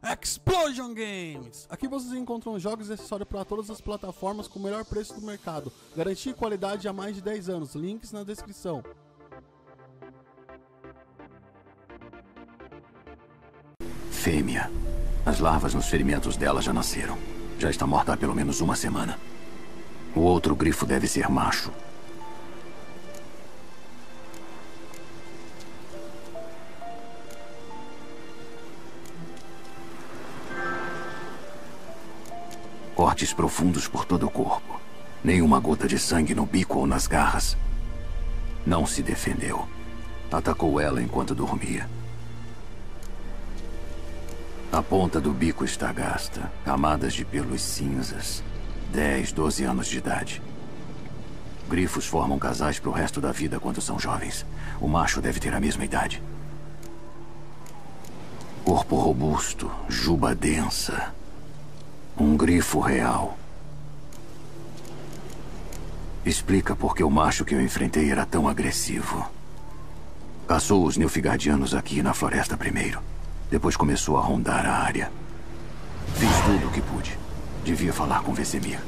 Explosion Games! Aqui vocês encontram jogos e acessórios para todas as plataformas com o melhor preço do mercado. Garantia e qualidade há mais de 10 anos. Links na descrição. Fêmea. As larvas nos ferimentos dela já nasceram. Já está morta há pelo menos uma semana. O outro grifo deve ser macho. Cortes profundos por todo o corpo. Nenhuma gota de sangue no bico ou nas garras. Não se defendeu. Atacou ela enquanto dormia. A ponta do bico está gasta. Camadas de pelos cinzas. 10, 12 anos de idade. Grifos formam casais para o resto da vida quando são jovens. O macho deve ter a mesma idade. Corpo robusto, juba densa. Um grifo real. Explica por que o macho que eu enfrentei era tão agressivo. Caçou os Nilfgaardianos aqui na floresta primeiro. Depois começou a rondar a área. Fiz tudo o que pude. Devia falar com Vesemir.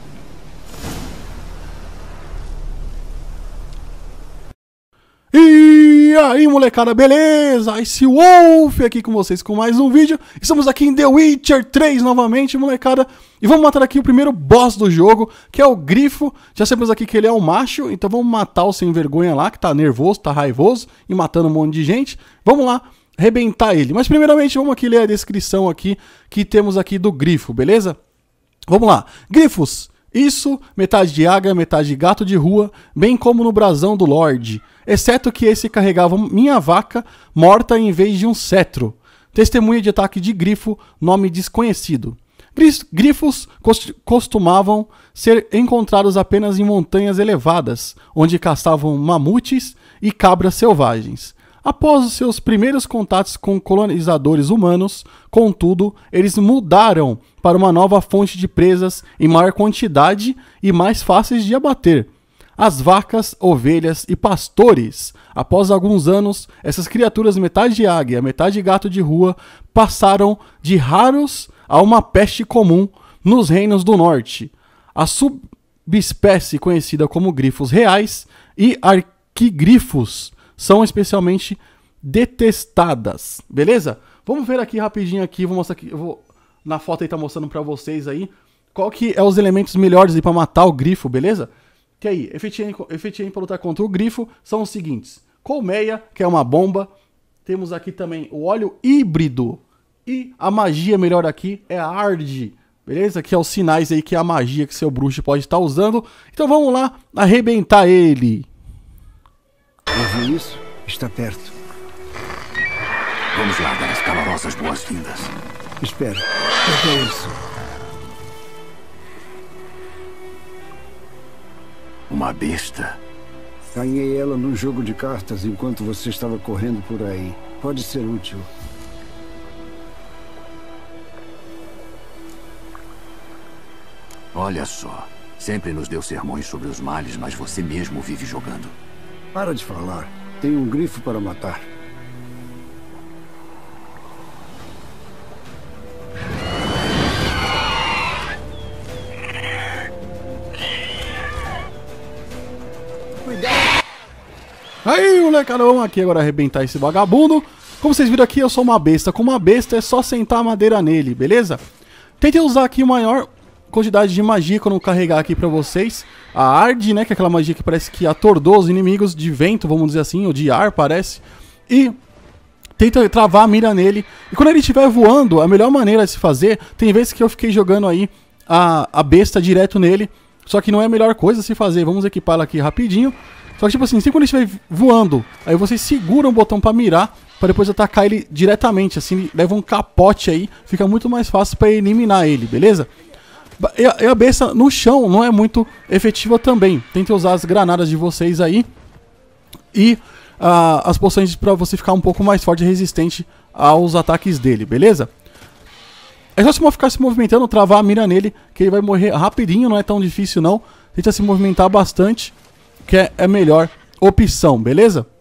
E aí, molecada, beleza? Ice Wolf aqui com vocês com mais um vídeo. Estamos aqui em The Witcher 3 novamente, molecada. E vamos matar aqui o primeiro boss do jogo, que é o Grifo. Já sabemos aqui que ele é um macho, então vamos matar o sem vergonha lá, que tá nervoso, tá raivoso e matando um monte de gente. Vamos lá arrebentar ele. Mas primeiramente vamos aqui ler a descrição aqui que temos aqui do Grifo, beleza? Vamos lá. Grifos. Isso, metade de águia, metade de gato de rua, bem como no brasão do Lorde. Exceto que esse carregava minha vaca morta em vez de um cetro. Testemunha de ataque de grifo, nome desconhecido. Grifos costumavam ser encontrados apenas em montanhas elevadas, onde caçavam mamutes e cabras selvagens. Após os seus primeiros contatos com colonizadores humanos, contudo, eles mudaram para uma nova fonte de presas em maior quantidade e mais fáceis de abater. As vacas, ovelhas e pastores. Após alguns anos, essas criaturas metade de águia, metade de gato de rua, passaram de raros a uma peste comum nos reinos do norte. A subespécie conhecida como grifos reais e arquigrifos são especialmente detestadas, beleza? Vamos ver aqui rapidinho aqui, vou mostrar aqui, na foto aí tá mostrando pra vocês aí, qual que é os elementos melhores aí pra matar o grifo, beleza? Que aí, efetivamente para lutar contra o grifo são os seguintes: colmeia, que é uma bomba, temos aqui também o óleo híbrido, e a magia melhor aqui é a Arde, beleza? Que é os sinais aí que é a magia que seu bruxo pode estar usando. Então vamos lá arrebentar ele. Ouviu isso? Está perto. Vamos lá dar as calorosas boas-vindas. Espera. O que é isso? Uma besta. Ganhei ela num jogo de cartas enquanto você estava correndo por aí. Pode ser útil. Olha só. Sempre nos deu sermões sobre os males, mas você mesmo vive jogando. Para de falar. Tem um grifo para matar. Aí, molecada, vamos aqui agora arrebentar esse vagabundo. Como vocês viram aqui, eu sou uma besta. Com uma besta é só sentar a madeira nele, beleza? Tentei usar aqui maior quantidade de magia quando eu carregar aqui pra vocês. A Arde, né, que é aquela magia que parece que atordou os inimigos de vento, vamos dizer assim, ou de ar, parece. E tenta travar a mira nele. E quando ele estiver voando, a melhor maneira de se fazer, tem vezes que eu fiquei jogando aí a besta direto nele, só que não é a melhor coisa a se fazer. Vamos equipar ela aqui rapidinho. Só que tipo assim, sempre quando ele estiver voando, aí vocês seguram o botão pra mirar, pra depois atacar ele diretamente, assim, ele leva um capote aí, fica muito mais fácil pra eliminar ele, beleza? E a besta no chão não é muito efetiva também. Tentem usar as granadas de vocês aí e as poções pra você ficar um pouco mais forte e resistente aos ataques dele, beleza? É só você ficar se movimentando, travar a mira nele, que ele vai morrer rapidinho, não é tão difícil não. Tenta se movimentar bastante, que é a melhor opção, beleza?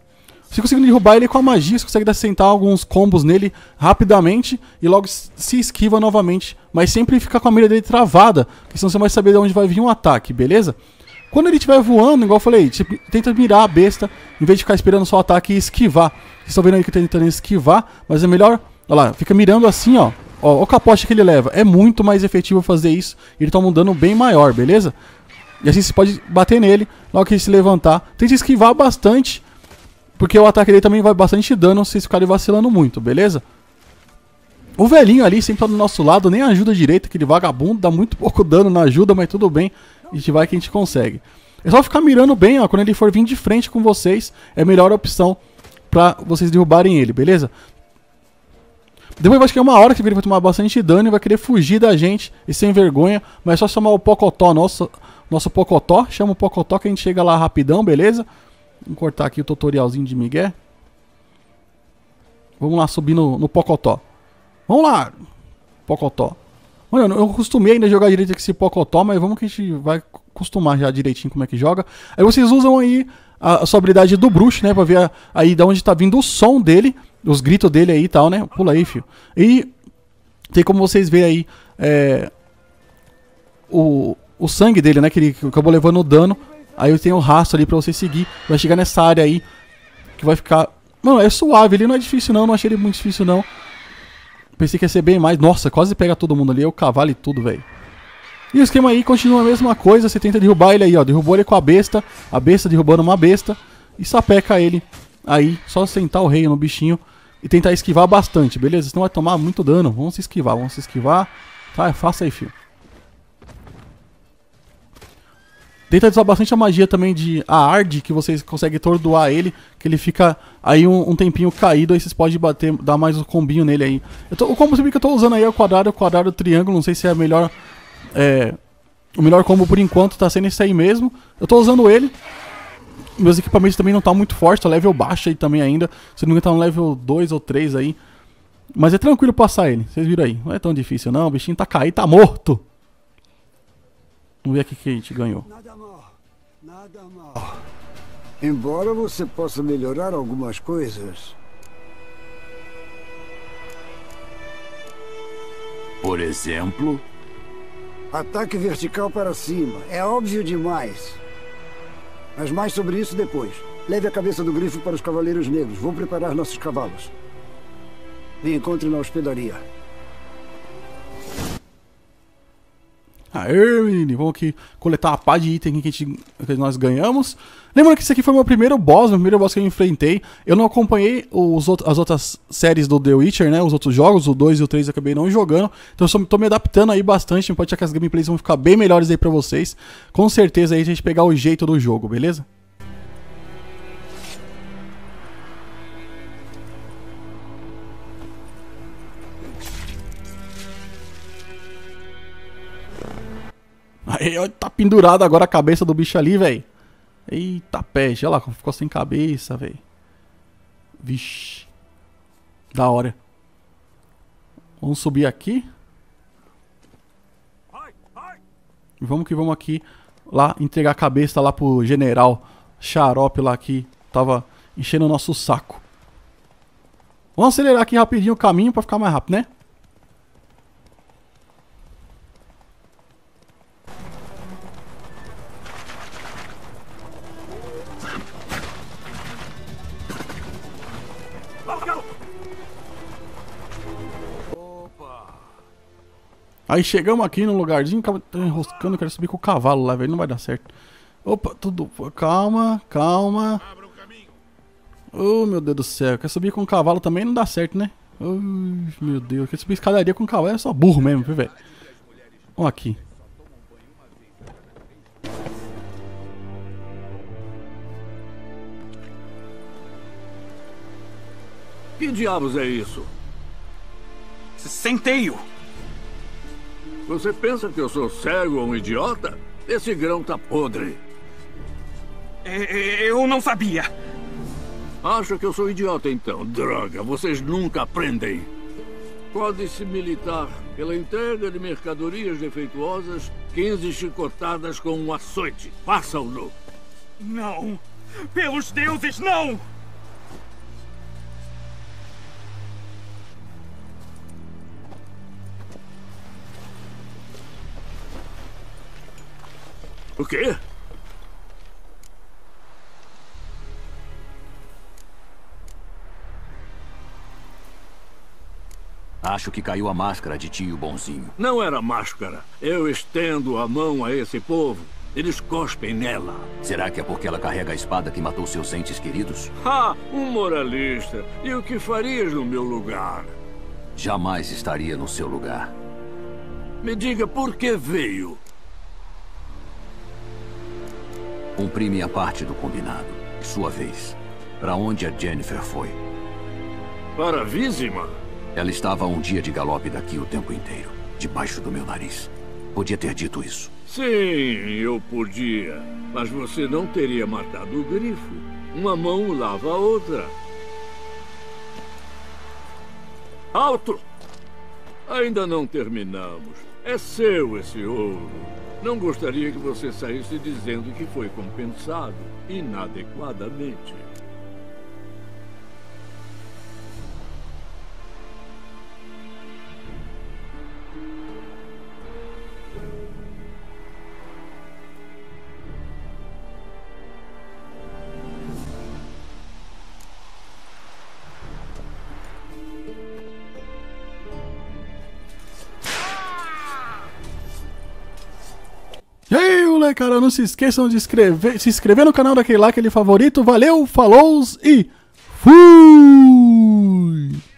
Você consegue derrubar ele com a magia, você consegue assentar alguns combos nele rapidamente e logo se esquiva novamente. Mas sempre fica com a mira dele travada, porque senão você vai saber de onde vai vir um ataque, beleza? Quando ele estiver voando, igual eu falei, você tenta mirar a besta, em vez de ficar esperando só o ataque e esquivar. Vocês estão vendo aí que eu tô tentando esquivar, mas é melhor... Olha lá, fica mirando assim, ó. Ó, o capote que ele leva. É muito mais efetivo fazer isso. Ele toma um dano bem maior, beleza? E assim você pode bater nele, logo que ele se levantar. Tenta esquivar bastante, porque o ataque dele também vai bastante dano se vocês ficarem vacilando muito, beleza? O velhinho ali sempre tá do nosso lado, nem ajuda direito, aquele vagabundo, dá muito pouco dano na ajuda, mas tudo bem. A gente vai que a gente consegue. É só ficar mirando bem, ó, quando ele for vir de frente com vocês, é a melhor opção pra vocês derrubarem ele, beleza? Depois vai chegar uma hora que ele vai tomar bastante dano e vai querer fugir da gente, e sem vergonha, mas é só chamar o Pocotó, nosso Pocotó, chama o Pocotó que a gente chega lá rapidão, beleza? Vamos cortar aqui o tutorialzinho de Miguel. Vamos lá subir no Pocotó. Vamos lá, Pocotó. Mano, eu costumei ainda jogar direito com esse Pocotó, mas vamos que a gente vai acostumar já direitinho como é que joga. Aí vocês usam aí a sua habilidade do bruxo, né, pra ver aí de onde tá vindo o som dele, os gritos dele aí e tal, né. Pula aí, filho. E tem como vocês verem aí o sangue dele, né, que ele acabou levando dano. Aí tem o rastro ali pra você seguir. Vai chegar nessa área aí que vai ficar... Mano, é suave, ele não é difícil não achei ele muito difícil não. Pensei que ia ser bem mais. Nossa, quase pega todo mundo ali. É o cavalo e tudo, velho. E o esquema aí continua a mesma coisa. Você tenta derrubar ele aí, ó. Derrubou ele com a besta derrubando uma besta. E sapeca ele. Aí, só sentar o rei no bichinho e tentar esquivar bastante, beleza? Senão vai tomar muito dano. Vamos se esquivar. Tá, faça aí, filho. Tenta usar bastante a magia também de Ard, que vocês conseguem atordoar ele, que ele fica aí um tempinho caído, aí vocês podem bater, dar mais um combinho nele aí. O combo que eu tô usando aí é o quadrado, o triângulo, não sei se é a melhor... o melhor combo por enquanto tá sendo esse aí mesmo. Eu tô usando ele. Meus equipamentos também não tá muito forte, tá level baixo aí também ainda. Se não me engano tá no level 2 ou 3 aí. Mas é tranquilo passar ele, vocês viram aí. Não é tão difícil não, o bichinho tá caído, tá morto. Vamos ver aqui que a gente ganhou. Nada mal. Embora você possa melhorar algumas coisas. Por exemplo? Ataque vertical para cima. É óbvio demais. Mas mais sobre isso depois. Leve a cabeça do grifo para os Cavaleiros Negros. Vou preparar nossos cavalos. Me encontre na hospedaria. Aê, menino, vamos aqui coletar a pá de item que nós ganhamos. Lembrando que esse aqui foi o meu primeiro boss que eu enfrentei. Eu não acompanhei as outras séries do The Witcher, né? Os outros jogos, o 2 e o 3 eu acabei não jogando. Então eu só tô me adaptando aí bastante. Pode achar que as gameplays vão ficar bem melhores aí pra vocês. Com certeza aí a gente pegar o jeito do jogo, beleza? Aí, ó, tá pendurado agora a cabeça do bicho ali, velho. Eita peste, olha lá, ficou sem cabeça, velho. Vixe. Da hora. Vamos subir aqui. Vamos que vamos aqui. Lá, entregar a cabeça lá pro general Xarope lá que tava enchendo o nosso saco. Vamos acelerar aqui rapidinho o caminho pra ficar mais rápido, né? Aí chegamos aqui no lugarzinho, tô enroscando, quero subir com o cavalo lá, velho, não vai dar certo. Opa, tudo... Calma. Oh, meu Deus do céu, quer subir com o cavalo também não dá certo, né? Oh, meu Deus, quer subir escadaria com o cavalo é só burro mesmo, viu, velho? Vamos aqui. Que diabos é isso? Centeio! Você pensa que eu sou cego ou um idiota? Esse grão tá podre. Eu não sabia. Acha que eu sou idiota então? Droga, vocês nunca aprendem. Códice militar. Pela entrega de mercadorias defeituosas, 15 chicotadas com um açoite. Façam-no. Não! Pelos deuses, não! O quê? Acho que caiu a máscara de tio bonzinho. Não era máscara. Eu estendo a mão a esse povo. Eles cospem nela. Será que é porque ela carrega a espada que matou seus entes queridos? Ah, um moralista. E o que farias no meu lugar? Jamais estaria no seu lugar. Me diga por que veio. Cumpri minha parte do combinado. Sua vez. Para onde a Jennifer foi? Para Vizima? Ela estava a um dia de galope daqui o tempo inteiro. Debaixo do meu nariz. Podia ter dito isso. Sim, eu podia. Mas você não teria matado o grifo. Uma mão lava a outra. Alto! Ainda não terminamos. É seu esse ouro. Não gostaria que você saísse dizendo que foi compensado inadequadamente. E aí, molecada, não se esqueçam de se inscrever no canal daquele lá, aquele favorito. Valeu, falou e fui!